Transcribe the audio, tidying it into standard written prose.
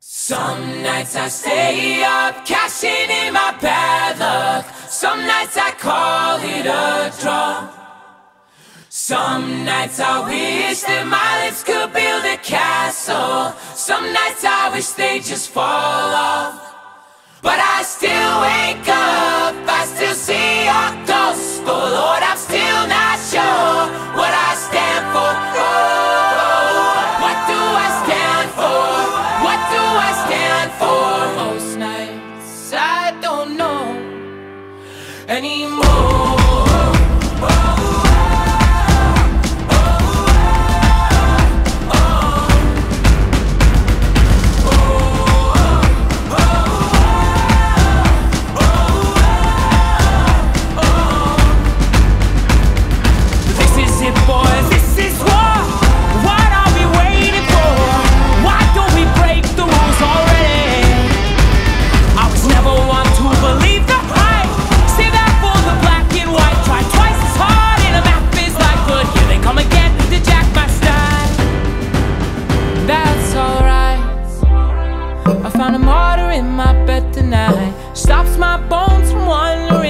Some nights I stay up, cashing in my bad luck. Some nights I call it a draw. Some nights I wish that my lips could build a castle. Some nights I wish they just fall off. But I still wake up, I still see your ghost. Oh Lord, I'm still not sure what I stand for. Oh, what do I stand for? What do I stand for? Most nights I don't know anymore. Stops my bones from wandering.